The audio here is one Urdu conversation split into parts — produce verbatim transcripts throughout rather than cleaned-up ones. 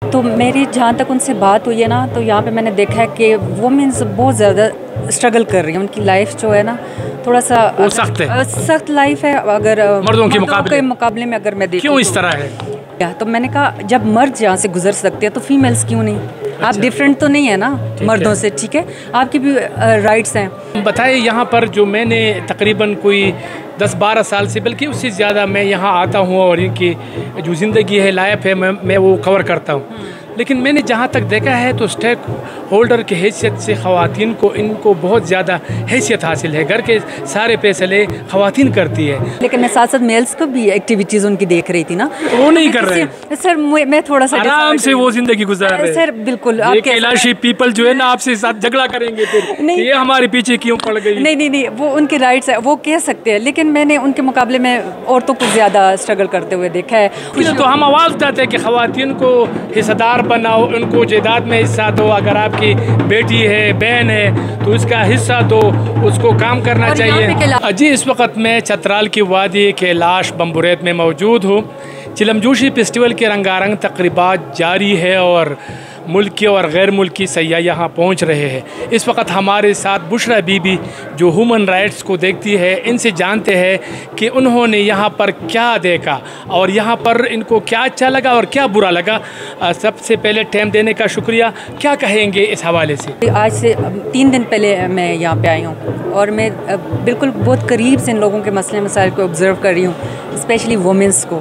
تو میری جہاں تک ان سے بات ہوئی ہے نا، تو یہاں پہ میں نے دیکھا ہے کہ وومنز بہت زیادہ اسٹرگل کر رہی ہیں. ان کی لائف جو ہے نا تھوڑا سا سخت ہے، سخت لائف ہے اگر مردوں کے مقابلے مقابلے میں اگر میں دیکھوں. کیوں اس طرح ہے؟ تو میں نے کہا جب مرد یہاں سے گزر سکتے ہیں تو فیمیلز کیوں نہیں؟ آپ ڈفرینٹ تو نہیں ہے نا مردوں سے، ٹھیک ہے، آپ کی بھی رائٹس ہیں. بتائیں یہاں پر جو میں نے تقریباً کوئی دس بارہ سال سے بلکہ اس سے زیادہ میں یہاں آتا ہوں اور ان کی جو زندگی ہے لائف ہے میں میں وہ کور کرتا ہوں، لیکن میں نے جہاں تک دیکھا ہے تو اسٹیک ہولڈر کی حیثیت سے خواتین کو ان کو بہت زیادہ حیثیت حاصل ہے. گھر کے سارے فیصلے خواتین کرتی ہے، لیکن میں ساتھ ساتھ میلز کو بھی ایکٹیویٹیز ان کی دیکھ رہی تھی نا. وہ نہیں کر رہے سر. میں تھوڑا سا آرام سے وہ زندگی گزار رہے سر. بالکل آپ کے کیلاشی پیپل جو ہے نا آپ سے ساتھ جھگڑا کریں گے پھر یہ ہمارے پیچھے کیوں پڑ گئی. نہیں نہیں نہیں وہ ان کے رائٹس ہے، وہ کہہ سکتے ہیں، لیکن میں نے ان کے مقابلے میں عورتوں کو زیادہ اسٹرگل کرتے ہوئے دیکھا ہے. تو ہم آواز اٹھاتے ہیں کہ خواتین کو حصہ دار بناؤ، ان کو جائیداد میں حصہ دو. اگر آپ کی بیٹی ہے، بہن ہے تو اس کا حصہ دو، اس کو کام کرنا چاہیے. جی اس وقت میں چترال کی وادی کیلاش بمبوریت میں موجود ہوں. چلم جوشی فیسٹیول کے رنگا رنگ تقریبات جاری ہے اور ملکی اور غیر ملکی سیاح یہاں پہنچ رہے ہیں. اس وقت ہمارے ساتھ بشرا بی بی جو ہیومن رائٹس کو دیکھتی ہے، ان سے جانتے ہیں کہ انہوں نے یہاں پر کیا دیکھا اور یہاں پر ان کو کیا اچھا لگا اور کیا برا لگا. سب سے پہلے ٹائم دینے کا شکریہ. کیا کہیں گے اس حوالے سے؟ آج سے تین دن پہلے میں یہاں پہ آئی ہوں اور میں بالکل بہت قریب سے ان لوگوں کے مسئلے مسائل کو آبزرو کر رہی ہوں، اسپیشلی وومنس کو.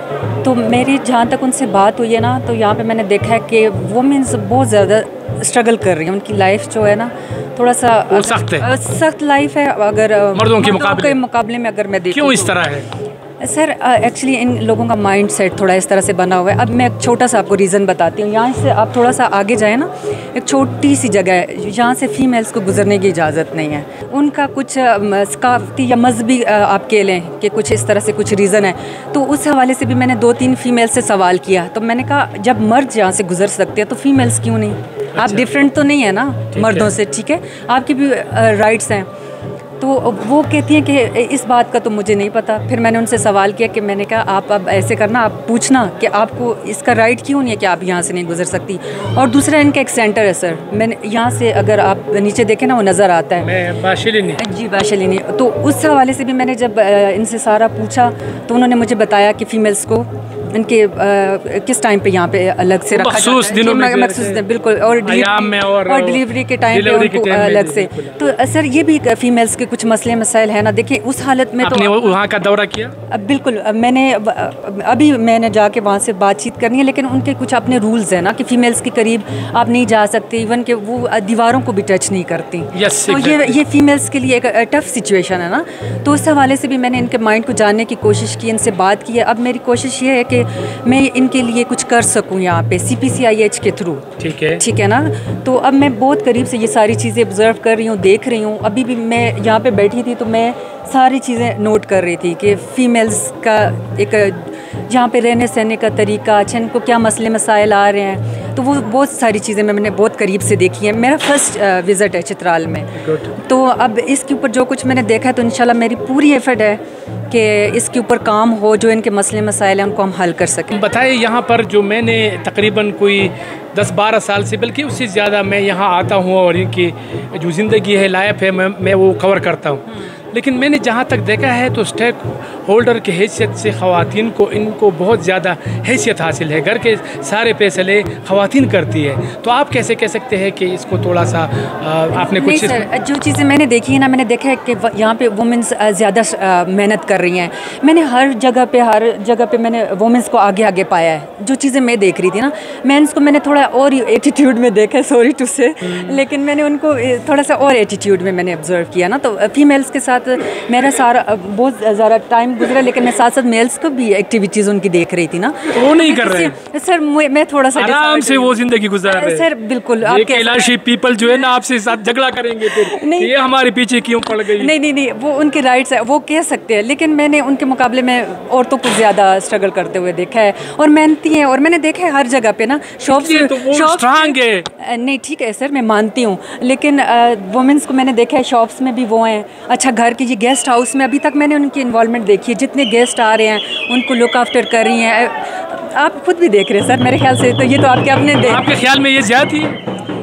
تو میری جہاں تک ان سے بات ہوئی ہے نا، تو یہاں پہ میں نے دیکھا ہے کہ وومنز بہت زیادہ اسٹرگل کر رہی ہیں. ان کی لائف جو ہے نا تھوڑا سا سخت ہے، سخت لائف ہے اگر مردوں کے مقابلے مقابلے میں اگر میں دیکھوں. کیوں اس طرح ہے؟ سر ایکچولی ان لوگوں کا مائنڈ سیٹ تھوڑا اس طرح سے بنا ہوا ہے. اب میں ایک چھوٹا سا آپ کو ریزن بتاتی ہوں. یہاں سے آپ تھوڑا سا آگے جائیں نا، ایک چھوٹی سی جگہ ہے جہاں سے فیمیلز کو گزرنے کی اجازت نہیں ہے. ان کا کچھ ثقافتی یا مذہبی آپ کہہ لیں کہ کچھ اس طرح سے کچھ ریزن ہے. تو اس حوالے سے بھی میں نے دو تین فیمیل سے سوال کیا. تو میں نے کہا جب مرد یہاں سے گزر سکتے ہیں تو فیمیلز کیوں نہیں؟ آپ ڈفرینٹ تو نہیں ہے نا مردوں سے، ٹھیک ہے، آپ کی بھی رائٹس ہیں. تو وہ کہتی ہیں کہ اس بات کا تو مجھے نہیں پتہ. پھر میں نے ان سے سوال کیا کہ میں نے کہا آپ اب ایسے کرنا، آپ پوچھنا کہ آپ کو اس کا رائٹ کیوں نہیں ہے کہ آپ یہاں سے نہیں گزر سکتی. اور دوسرا ان کا ایک سینٹر ہے سر، میں نے یہاں سے اگر آپ نیچے دیکھیں نا وہ نظر آتا ہے باشلینی. جی باشلینی. تو اس حوالے سے بھی میں نے جب ان سے سارا پوچھا تو انہوں نے مجھے بتایا کہ فیمیلز کو ان کے کس ٹائم پہ یہاں پہ الگ سے رکھا مخصوص دنوں میں مخصوص بالکل، اور ڈلیوری کے ٹائم پہ ان کو الگ سے. تو سر یہ بھی فیمیلز کے کچھ مسئلے مسائل ہیں نا. دیکھیں اس حالت میں آپ نے وہاں کا دورہ کیا؟ بالکل میں نے ابھی میں نے جا کے وہاں سے بات چیت کرنی ہے، لیکن ان کے کچھ اپنے رولز ہیں نا کہ فیمیلز کے قریب آپ نہیں جا سکتے، ایون کہ وہ دیواروں کو بھی ٹچ نہیں کرتی. تو یہ یہ فیمیلز کے لیے ایک ٹف سچویشن ہے نا. تو اس حوالے سے بھی میں نے ان کے مائنڈ کو جاننے کی کوشش کی، ان سے بات کی ہے. اب میری کوشش یہ ہے کہ میں ان کے لیے کچھ کر سکوں یہاں پہ سی پی سی آئی ایچ کے تھرو. ٹھیک ہے ٹھیک ہے نا. تو اب میں بہت قریب سے یہ ساری چیزیں آبزرو کر رہی ہوں، دیکھ رہی ہوں. ابھی بھی میں یہاں پہ بیٹھی تھی تو میں ساری چیزیں نوٹ کر رہی تھی کہ فیمیلز کا ایک جہاں پہ رہنے سہنے کا طریقہ، اچھا ان کو کیا مسئلے مسائل آ رہے ہیں. تو وہ بہت ساری چیزیں میں نے بہت قریب سے دیکھی ہیں. میرا فرسٹ وزٹ ہے چترال میں. تو اب اس کے اوپر جو کچھ میں نے دیکھا ہے تو انشاءاللہ میری پوری ایفرٹ ہے کہ اس کے اوپر کام ہو، جو ان کے مسئلے مسائل ہیں ان کو ہم حل کر سکیں. بتائیں یہاں پر جو میں نے تقریباً کوئی دس بارہ سال سے بلکہ اس سے زیادہ میں یہاں آتا ہوں اور ان کی جو زندگی ہے لائف ہے میں میں وہ کور کرتا ہوں، لیکن میں نے جہاں تک دیکھا ہے تو اسٹیک ہولڈر کی حیثیت سے خواتین کو ان کو بہت زیادہ حیثیت حاصل ہے. گھر کے سارے فیصلے خواتین کرتی ہے. تو آپ کیسے کہہ سکتے ہیں کہ اس کو تھوڑا سا آپ نے کچھ؟ جو چیزیں میں نے دیکھی ہے نا، میں نے دیکھا ہے کہ یہاں پہ وومنس زیادہ محنت کر رہی ہیں. میں نے ہر جگہ پہ ہر جگہ پہ میں نے وومنس کو آگے آگے پایا ہے. جو چیزیں میں دیکھ رہی تھی نا، مینس کو میں نے تھوڑا اور ایٹیٹیوڈ میں دیکھا ہے، سوری ٹو سے، لیکن میں نے ان کو تھوڑا سا اور ایٹیٹیوڈ میں میں نے آبزرو کیا نا. تو فیمیلس کے ساتھ میرا سارا بہت زیادہ ٹائم گزرا، لیکن میں ساتھ ساتھ میلس کو بھی ایکٹیویٹیز ان کی دیکھ رہی تھی نا. وہ نہیں کر رہے سر. میں تھوڑا سا آرام سے وہ زندگی گزار رہے سر. بالکل آپ کیلاشی پیپل جو ہے نا آپ سے ساتھ جھگڑا کریں گے پھر یہ ہمارے پیچھے کیوں پڑ گئی. نہیں نہیں نہیں وہ ان کے رائٹس ہے، وہ کہہ سکتے ہیں، لیکن میں نے ان کے مقابلے میں عورتوں کو زیادہ اسٹرگل کرتے ہوئے دیکھا ہے اور محنتی ہیں. اور میں نے دیکھا ہے ہر جگہ پہ نا شاپس اسٹرانگ ہے. نہیں ٹھیک ہے سر، میں مانتی ہوں، لیکن وومنس کو میں نے دیکھا ہے شاپس میں بھی وہ ہیں. اچھا گھر کی یہ گیسٹ ہاؤس میں ابھی تک میں نے ان کی انوالومنٹ دیکھی ہے. جتنے گیسٹ آ رہے ہیں ان کو لک آفٹر کر رہی ہیں. आप खुद भी देख रहे हैं सर, मेरे ख्याल से तो ये तो आपके अपने देख। आपके ख्याल में ये ज्यादती है?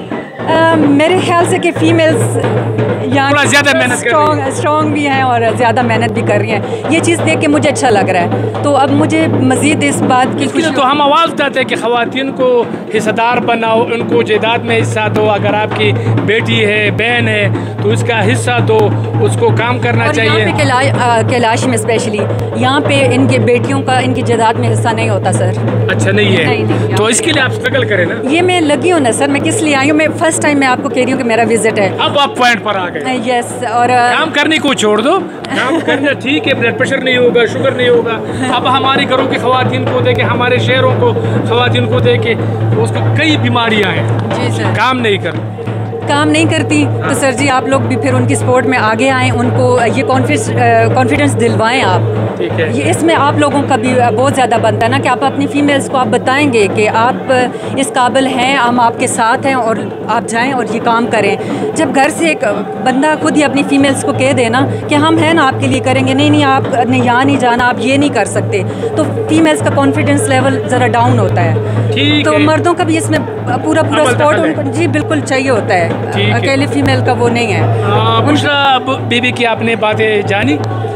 Uh, मेरे ख्याल से कि फीमेल्स यहाँ ज़्यादा मेहनत स्ट्रॉन्ग स्ट्रॉन्ग भी हैं और ज़्यादा मेहनत भी कर रही हैं। ये चीज़ देख के मुझे अच्छा लग रहा है। तो अब मुझे मज़ीद इस बात की खुशी, तो हम आवाज़ उठाते हैं कि ख़वातीन को हिस्सेदार बनाओ, उनको जायदाद में हिस्सा दो। अगर आपकी बेटी है, बहन है, तो उसका हिस्सा दो, उसको काम करना और चाहिए। यहाँ पे कैलाश कैलाश में स्पेशली यहाँ पे इनके बेटियों का इनकी जायदाद में हिस्सा नहीं होता सर। अच्छा नहीं है? नहीं, नहीं, तो इसके लिए आप स्ट्रगल करें ना। ये मैं लगी हूँ ना सर, मैं किस लिए आई हूँ, मैं फर्स्ट टाइम मैं आपको कह रही हूँ कि मेरा विजिट है। अब आप पॉइंट पर आ गए। यस, और काम करने को छोड़ दो, काम करना ठीक है, ब्लड प्रेशर नहीं होगा, शुगर नहीं होगा। अब हमारे घरों की ख़वातीन को देखे, हमारे शहरों को ख़वातीन को देखे, उसको कई बीमारियां हैं। जी सर, काम नहीं कर काम नहीं करती। तो सर जी आप लोग भी फिर उनकी सपोर्ट में आगे आएँ, उनको ये कॉन्फिडेंस कॉन्फिडेंस दिलवाएं आप। ठीक है, ये इसमें आप लोगों का भी बहुत ज़्यादा बनता है ना कि आप अपनी फीमेल्स को आप बताएंगे कि आप इस काबिल हैं, हम आपके साथ हैं और आप जाएं और ये काम करें। जब घर से एक बंदा खुद ही अपनी फीमेल्स को कह दे ना कि हम हैं ना आपके लिए करेंगे, नहीं नहीं आप ने यहाँ नहीं जाना, आप ये नहीं कर सकते, तो फीमेल्स का कॉन्फिडेंस लेवल ज़रा डाउन होता है। ठीक तो है। मर्दों का भी इसमें पूरा पूरा सपोर्ट उनको जी बिल्कुल चाहिए होता है, अकेले फीमेल का वो नहीं है। बुशरा बीबी की आपने बातें जानी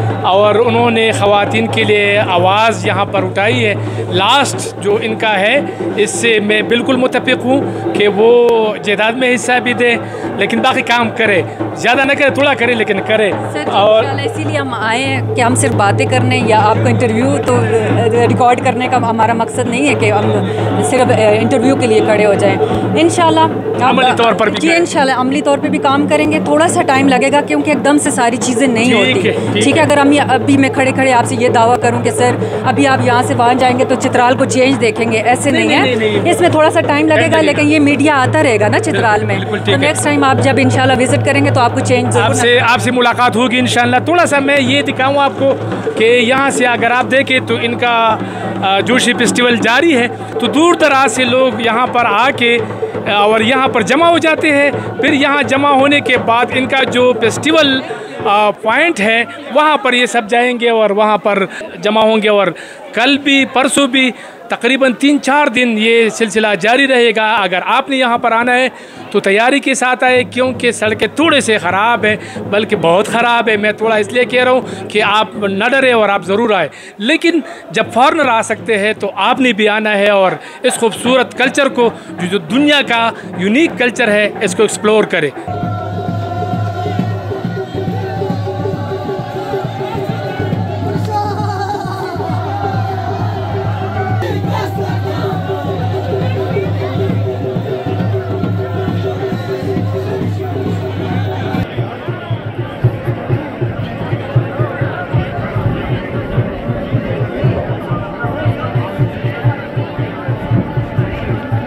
और उन्होंने ख़वातीन के लिए आवाज़ यहाँ पर उठाई है। लास्ट जो इनका है इससे मैं बिल्कुल मुत्तफ़िक़ हूँ कि वो जायदाद में हिस्सा भी दे, लेकिन बाकी काम करे, ज़्यादा न करे, थोड़ा करे लेकिन करे। और इसीलिए हम आए हैं कि हम सिर्फ बातें करने या आपको इंटरव्यू तो रिकॉर्ड करने का हमारा मकसद नहीं है कि हम सिर्फ इंटरव्यू के लिए खड़े हो जाएं। इंशाल्लाह अमली तौर पर भी जी इंशाल्लाह अमली तौर पे भी काम करेंगे। थोड़ा सा टाइम लगेगा क्योंकि एकदम से सारी चीज़ें नहीं होती। ठीक है, अगर हम अभी मैं खड़े खड़े आपसे ये दावा करूं कि सर अभी आप यहाँ से वहाँ जाएंगे तो चित्राल को चेंज देखेंगे, ऐसे नहीं, नहीं है, नहीं, नहीं, इसमें थोड़ा सा टाइम लगेगा, लेकिन ये मीडिया आता रहेगा ना चित्राल में। तो नेक्स्ट टाइम आप जब इंशाल्लाह विजिट करेंगे तो आपको चेंज आपसे आपसे मुलाकात होगी इंशाल्लाह। थोड़ा सा मैं ये दिखाऊँ आपको कि यहाँ से अगर आप देखें तो इनका जोशी फेस्टिवल जारी है, तो दूर दराज से लोग यहाँ पर आके और यहाँ पर जमा हो जाते हैं। फिर यहाँ जमा होने के बाद इनका जो फेस्टिवल पॉइंट है वहाँ पर ये सब जाएंगे और वहाँ पर जमा होंगे। और कल भी परसों भी तकरीबन तीन चार दिन ये सिलसिला जारी रहेगा। अगर आपने यहाँ पर आना है तो तैयारी के साथ आए, क्योंकि सड़कें थोड़े से ख़राब है, बल्कि बहुत ख़राब है। मैं थोड़ा इसलिए कह रहा हूँ कि आप न डरें और आप ज़रूर आए, लेकिन जब फॉरेनर आ सकते हैं तो आपने भी आना है और इस खूबसूरत कल्चर को, जो दुनिया का यूनिक कल्चर है, इसको एक्सप्लोर करें।